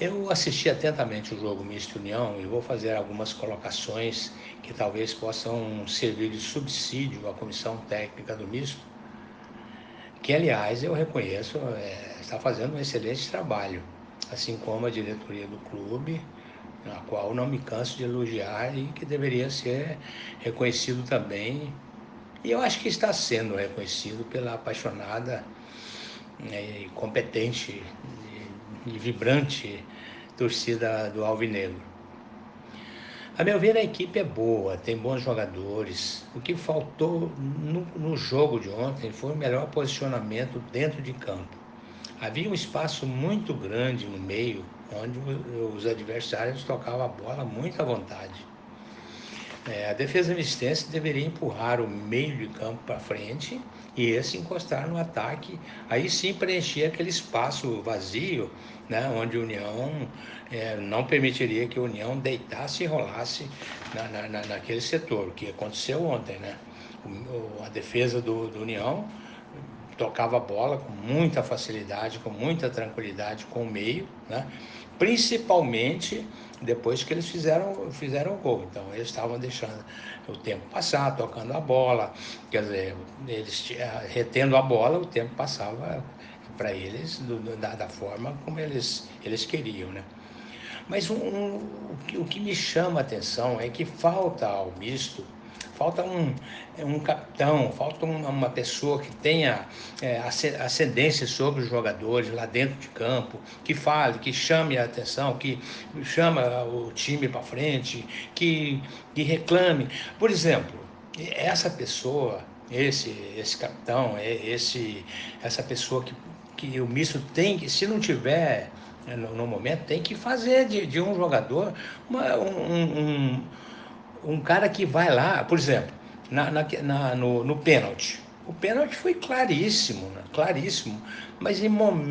Eu assisti atentamente o jogo Misto União e vou fazer algumas colocações que talvez possam servir de subsídio à comissão técnica do Misto, que, aliás, eu reconheço, está fazendo um excelente trabalho, assim como a diretoria do clube, a qual não me canso de elogiar e que deveria ser reconhecido também. E eu acho que está sendo reconhecido pela apaixonada, e competente e vibrante torcida do Alvinegro. A meu ver, a equipe é boa, tem bons jogadores. O que faltou no jogo de ontem foi o melhor posicionamento dentro de campo. Havia um espaço muito grande no meio, onde os adversários tocavam a bola muito à vontade. A defesa mistense deveria empurrar o meio de campo para frente e esse encostar no ataque, aí sim preencher aquele espaço vazio, né, onde o União não permitiria que a União deitasse e rolasse naquele setor, o que aconteceu ontem, né? A defesa do União tocava a bola com muita facilidade, com muita tranquilidade com o meio, né? Principalmente depois que eles fizeram o gol. Então eles estavam deixando o tempo passar, tocando a bola, quer dizer, eles retendo a bola, o tempo passava para eles da forma como eles queriam, né? Mas o que me chama a atenção é que falta ao misto, falta um capitão, falta uma pessoa que tenha ascendência sobre os jogadores lá dentro de campo, que fale, que chame a atenção, que chama o time para frente, que reclame. Por exemplo, essa pessoa, esse capitão, essa pessoa que o misto tem que, se não tiver no momento, tem que fazer de um jogador um cara que vai lá, por exemplo, no pênalti. O pênalti foi claríssimo, né? Claríssimo, mas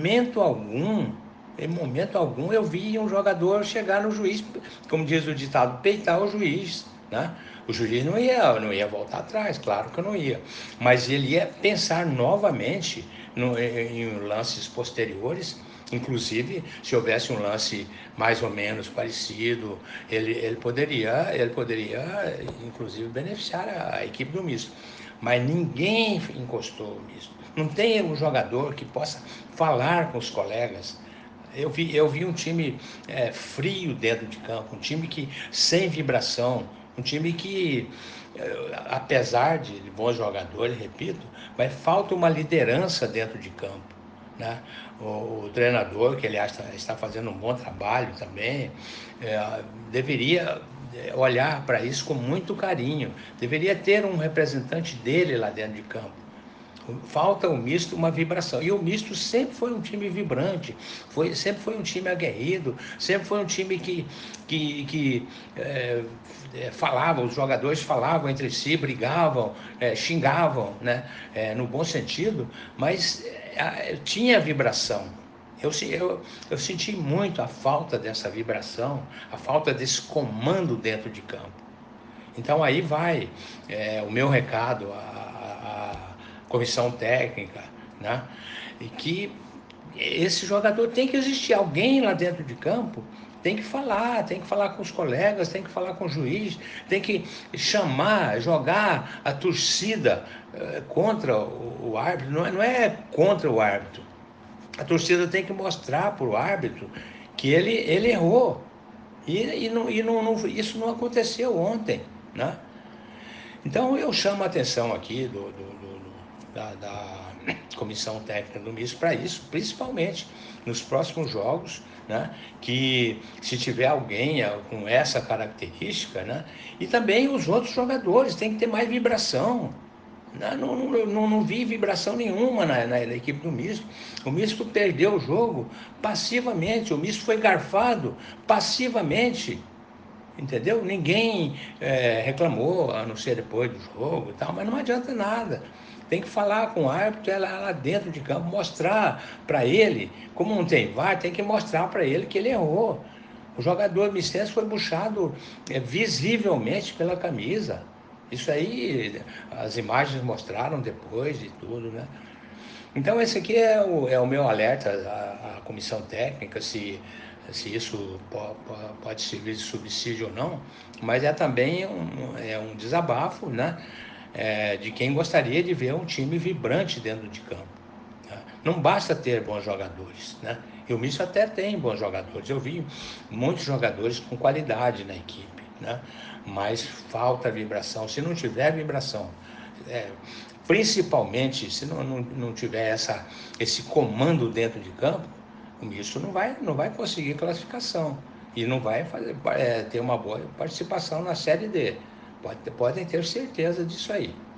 em momento algum eu vi um jogador chegar no juiz, como diz o ditado, peitar o juiz, né? O juiz não ia voltar atrás, claro que não ia, mas ele ia pensar novamente em lances posteriores. Inclusive, se houvesse um lance mais ou menos parecido, ele poderia, inclusive, beneficiar a equipe do misto. Mas ninguém encostou o misto. Não tem um jogador que possa falar com os colegas. Eu vi um time frio dentro de campo, um time que sem vibração, um time que, apesar de bons jogadores, repito, mas falta uma liderança dentro de campo, né? O treinador, que aliás está fazendo um bom trabalho também, deveria olhar para isso com muito carinho, deveria ter um representante dele lá dentro de campo. Falta o misto uma vibração. E o misto sempre foi um time vibrante, sempre foi um time aguerrido, sempre foi um time que falava, os jogadores falavam entre si, brigavam, xingavam, né? No bom sentido, mas tinha vibração. Eu senti muito a falta dessa vibração, a falta desse comando dentro de campo. Então aí vai o meu recado à comissão técnica, né? E que esse jogador tem que existir, alguém lá dentro de campo tem que falar com os colegas, tem que falar com o juiz, tem que chamar, jogar a torcida contra o árbitro, não é contra o árbitro. A torcida tem que mostrar para o árbitro que ele errou. Isso não aconteceu ontem, né? Então eu chamo a atenção aqui da comissão técnica do MIS para isso, principalmente nos próximos jogos, né? Que se tiver alguém com essa característica, né? E também os outros jogadores têm que ter mais vibração. Não vi vibração nenhuma na equipe do Misto. O Misto perdeu o jogo passivamente, o Misto foi garfado passivamente. Entendeu? Ninguém reclamou, a não ser depois do jogo e tal, mas não adianta nada. Tem que falar com o árbitro lá dentro de campo, mostrar para ele, como não tem VAR, tem que mostrar para ele que ele errou. O jogador mistense foi puxado visivelmente pela camisa. Isso aí, as imagens mostraram depois de tudo, né? Então esse aqui é o meu alerta à comissão técnica, se se isso pode servir de subsídio ou não, mas é também um desabafo, né? De quem gostaria de ver um time vibrante dentro de campo. Né? Não basta ter bons jogadores, né? E o Misto até tem bons jogadores. Eu vi muitos jogadores com qualidade na equipe, né? Mas falta vibração. Se não tiver vibração, é, principalmente se não tiver esse comando dentro de campo, o Misto não vai conseguir classificação e não vai ter uma boa participação na Série D. Podem ter certeza disso aí.